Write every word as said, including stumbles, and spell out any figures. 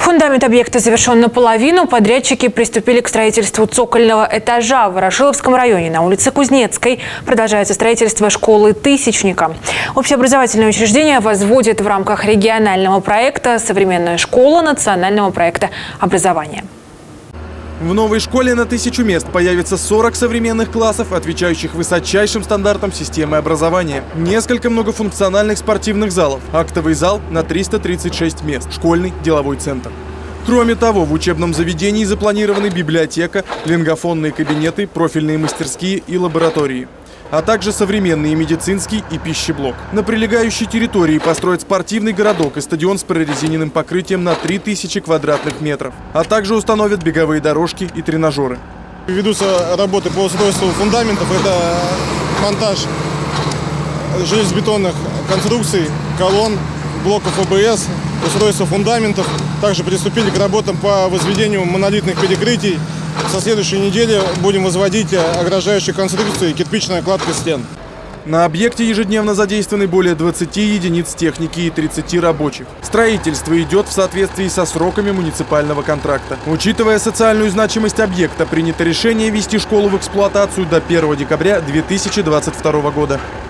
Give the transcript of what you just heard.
Фундамент объекта завершен наполовину. Подрядчики приступили к строительству цокольного этажа. В Ворошиловском районе на улице Кузнецкой продолжается строительство школы «Тысячника». Общеобразовательное учреждение возводит в рамках регионального проекта «Современная школа» национального проекта образования. В новой школе на тысячу мест появится сорок современных классов, отвечающих высочайшим стандартам системы образования. Несколько многофункциональных спортивных залов, актовый зал на триста тридцать шесть мест, школьный деловой центр. Кроме того, в учебном заведении запланированы библиотека, лингофонные кабинеты, профильные мастерские и лаборатории, а также современный медицинский и пищеблок. На прилегающей территории построят спортивный городок и стадион с прорезиненным покрытием на три тысячи квадратных метров, а также установят беговые дорожки и тренажеры. Ведутся работы по устройству фундаментов. Это монтаж железобетонных конструкций, колонн, блоков ОБС, устройство фундаментов. Также приступили к работам по возведению монолитных перекрытий. Со следующей недели будем возводить ограждающие конструкции, кирпичная кладка стен. На объекте ежедневно задействованы более двадцати единиц техники и тридцати рабочих. Строительство идет в соответствии со сроками муниципального контракта. Учитывая социальную значимость объекта, принято решение ввести школу в эксплуатацию до первого декабря две тысячи двадцать второго года.